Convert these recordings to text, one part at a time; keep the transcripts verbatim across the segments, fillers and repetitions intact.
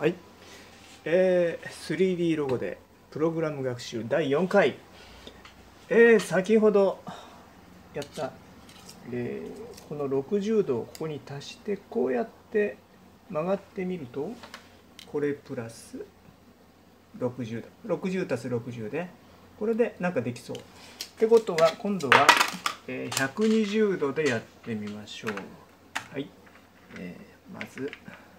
はい、えー、スリーディー ロゴでプログラム学習だいよんかい、えー、先ほどやった、えー、このろくじゅうどをここに足してこうやって曲がってみるとこれプラスろくじゅうど、ろくじゅう足すろくじゅうでこれでなんかできそうってことは、今度はひゃくにじゅうどでやってみましょう。はい、えー、まず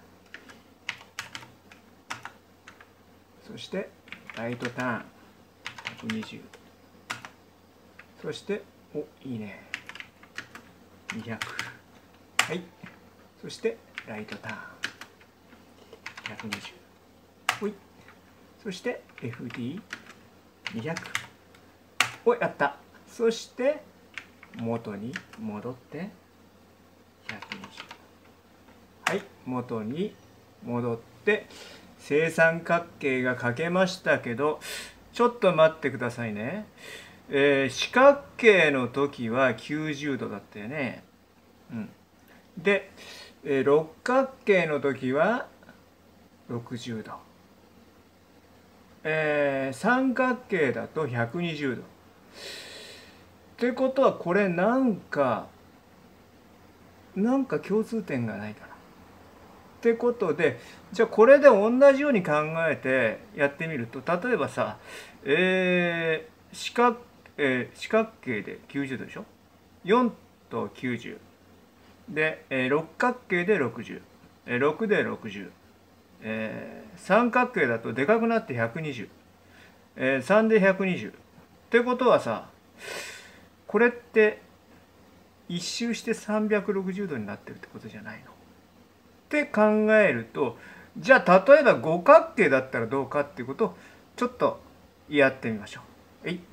そしてライトターンひゃくにじゅうど、そしておいいねにひゃく、はい、そしてライトターンひゃくにじゅう、ほい、そして エフディーにひゃく、おいやった。そして元に戻ってひゃくにじゅう、はい、元に戻って正三角形が描けましたけど、ちょっと待ってくださいね。えー、四角形の時はきゅうじゅうどだったよね。うん、で、えー、六角形の時はろくじゅうど、えー、三角形だとひゃくにじゅうど。ってことはこれなんかなんか共通点がないかな。ってことで、じゃあこれで同じように考えてやってみると、例えばさ、えー、四角、えー、四角形できゅうじゅうどでしょ。よんときゅうじゅうで、えー、六角形でろくじゅう、えー、ろくでろくじゅう、えー、三角形だとでかくなってひゃくにじゅう、えー、さんでひゃくにじゅうってことはさ、これって一周してさんびゃくろくじゅうどになってるってことじゃないのって考えると、じゃあ例えば五角形だったらどうかっていうことをちょっとやってみましょう。はい。